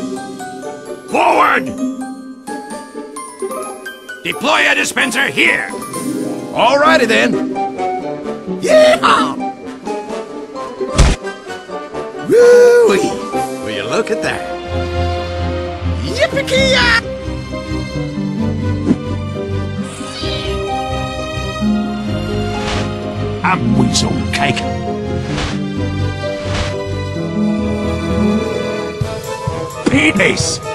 Forward! Deploy a dispenser here! Alrighty then. Yeehaw! Woo-wee! Will you look at that? Yippee-ki-ya! A weasel cake. Peace!